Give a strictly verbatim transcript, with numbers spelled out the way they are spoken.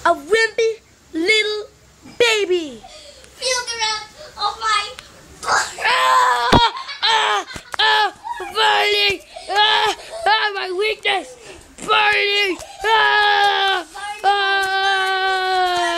a wimpy little baby. Feel the wrath of my Ah, ah, ah, burning! Ah, ah, my weakness! Burning! Ah!